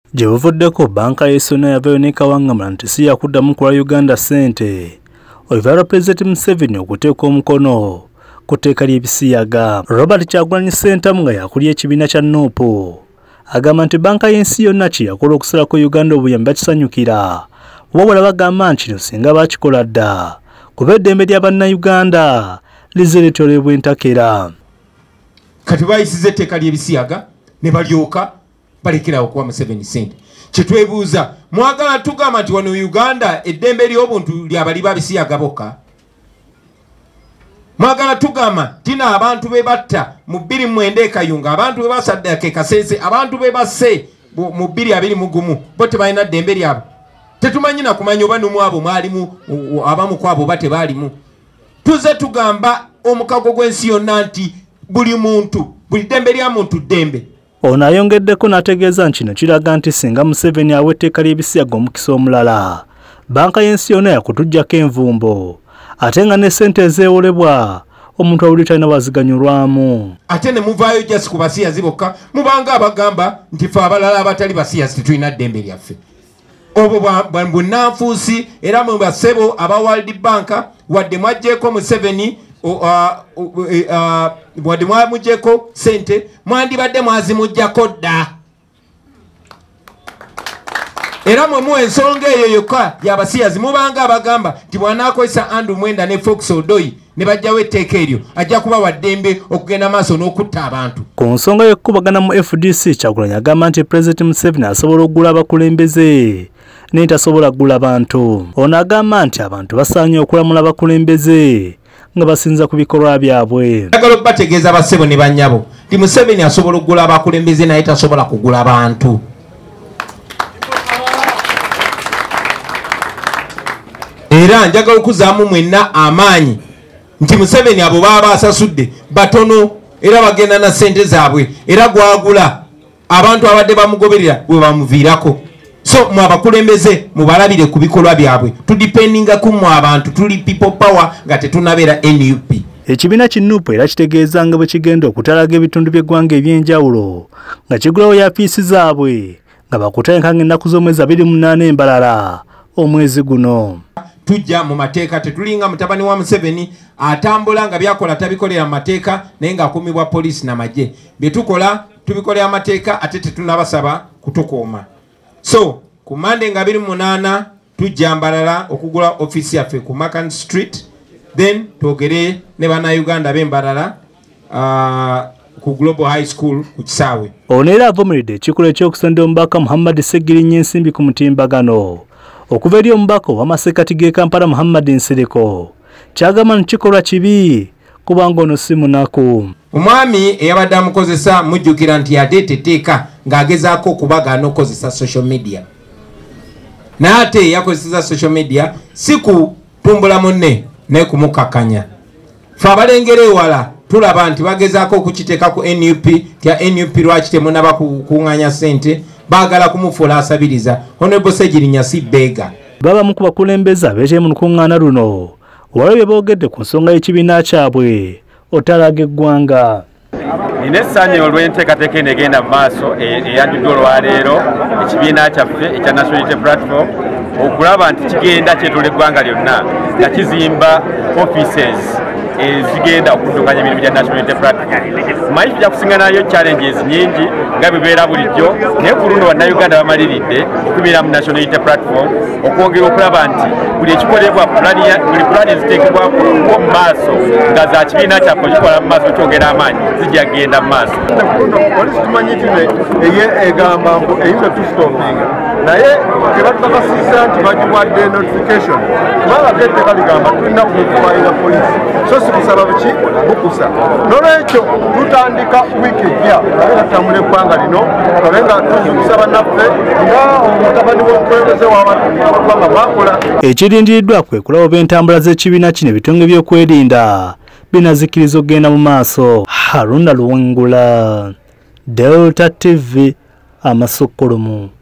Jebuvuddeko Banka Yona yavayo ne Kawangamula nti si yakuddamu kuwa Uganda ssente. Oluvaayo Pulezidenti Museveni okuteeka omukono ku tteeka ly'ebisiyaga. Robert Kyagulanyi Ssentamu nga yakulya ekibiina kya Nuupu agamba nti Banka y'ensi yonna kye yakola okusalako Uganda obuyambi bakisanyukira. Wabula bagamba nti kino singa bakikola dda kuba eddembe lya bannayuganda lize litolebwa entakera. Kati bayisize etteeka ly'ebisiyaga ne balyoka balekerawo okuwa Museveni ssente. Kyetwebuuza, mwagala tugamba nti wano Uganda eddembe ly'obuntu lyabali babisiyaga bokka? Mwagala tugamba tina abantu be batta mu 2009 e Kayunga, abantu be basaddaka e Kasese, abantu be basse mu 2021 bo tebalina ddembe lyabwe? Tetumanyi na kumanya oba numu abo mwalimu abamu kwabo bate balimu. Tuze tugamba omukago gw'ensi yonna nti buli muntu, buli ddembe lya muntu ddembe. Ono ayongeddeko n'ategeeza nti kino kiraga nti singa Museveni awa etteeka ly'ebisiyaga omukisa omulala, Banka y'ensi yonna yakutuggyako envumbo, ate nga ne ssente ezeewolebwa omuntu awuli talina waziganyulwamu. Ate ne muvaayo just ku basiyazi bokka, mubanga abagamba nti ffe abalala abatali basiyazi tetulina ddembe lyaffe. Obwo bunnanfuusi era mu basebo aba World Bank wadde mwaggyeko Museveni wadde mwamuggyeko ssente mwandibadde mwazimuggyako dda. Era mwe ensonga eyo yokka y'abasiyazi mubanga abagamba nti bw'anaakozesa Andrew Mwenda ne Fox Odoyi ne bajjawo etteeka eryo ajja kuba wa ddembe okugenda maaso n'okutta abantu. Ku nsonga y'okukubagana mu FDC, Kyagulanyi agamba nti Pulezidenti Museveni asobola okugula abakulembeze naye tasobola kugula bantu. Ono agamba nti abantu basaanye okulamula abakulembeze nga basinza ku bikolwa byabwe. Njagala okubategeeza bassebo ne bannyabo nti Museveni asobola okugula abakulembeze naye tasobola kugula bantu. Era njagala okuzaamu mwenna amaanyi nti Museveni abo baba asasudde batono era bagenda na ssente zaabwe era gwagula abantu abadde bamugoberera bwe bamuviirako. So mu abakulembeze mubalabire ku bikolwa byabwe, tudipendinga ku mu abantu, tuli people power nga tetunabeera NUP. Ekibiina ki Nuupu era kitegeeza nga bwe kigenda okutalaga ebitundu by'eggwanga eby'enjawulo nga kigulawo yaafiisi zaabwe nga bakuteekanga ennaku z'omwezi 28 embalala omwezi guno. Tujja mu mateeka, tetulinga mutabani wa Museveni atambula nga byakola tabikolera mu mateeka naye ng'akuumibwa poliisi n'amagye. Bye tukola tubikolera amateeka ate tetunabasaba kutukuuma. So ku Monday nga 28 tujja Mbalala okugula office yaffe ku Macan Street, then twogere ne bannayuganda b'Embalala ku Global High School ku Kisaawe. Ono era avumiridde ekikolo eky'okusonda omubaka Muhammad Segirinnya ensimbi ku mutimbagano okuva eri omubaka ow'amasekkati g'e Kampala Muhammad Nsereko. Kyagamba nti kikolwa kibi kubanga ono si munaku. Omwami eyabadde amukozesa mujjukira nti yadeeta etteeka ng'agezaako okubagaana okukozesa social media. Naye ate yakozesa social media si kutumbula munne naye kumukakanya. Ffe abalengera ewala tulaba nti bagezaako okukiteeka ku NUP, tya NUP lwaki temunaba kukuŋŋaanya ssente, baagala kumufuula asabiriza. Honorable Segirinnya si beega. Babamu ku bakulembeze abeeteemu mu lukuŋŋaana luno walabye boogedde ku nsonga y'ekibiina kyabwe otalaga eggwanga. Nina essanyu olw'enteekateeka eno egenda mu maaso eyanjuddwa olwaleero ekibiina kyaffe ekya National Unity Platform okulaba nti kigenda kyetola eggwanga lyonna nga kizimba offices ezigenda okuddukanya emirimu gya National Unity Platform. Manyi tujja kusiŋŋanayo challenges nyingi nga bibeera bulijjo, naye ku luno bannayuganda bamaliridde okubeera mu National Unity Platform okwongera okulaba nti buli ekikolebwa buli pulaani eziteekebwako mu maaso nga za kibiina kyaffe okikola mu maaso kyongera amaanyi zijja kgenda mu maaso. Polisi tumanyi nti egamba mbu eyinza tusitopinga naye tebatukakasiza nti bagiwadde notification kubanga etteeka ligamba tulina okufayira polisi so sikusaba buki bukusa. Nolwekyo tutandika wiiki ejja nga tutambula eggwanga lino tulabe nga tuzukusa bannaffe nga omutabani w'omukulembeze w'abaggwanga bwakola. Ekirindiriddwa kwe kulaba oba entambula z'ekibiina kino ebitundu by'okwerinda binazikiriza okugenda mu maaso. Haruna Luwengula, Delta TV, Amasokolomu.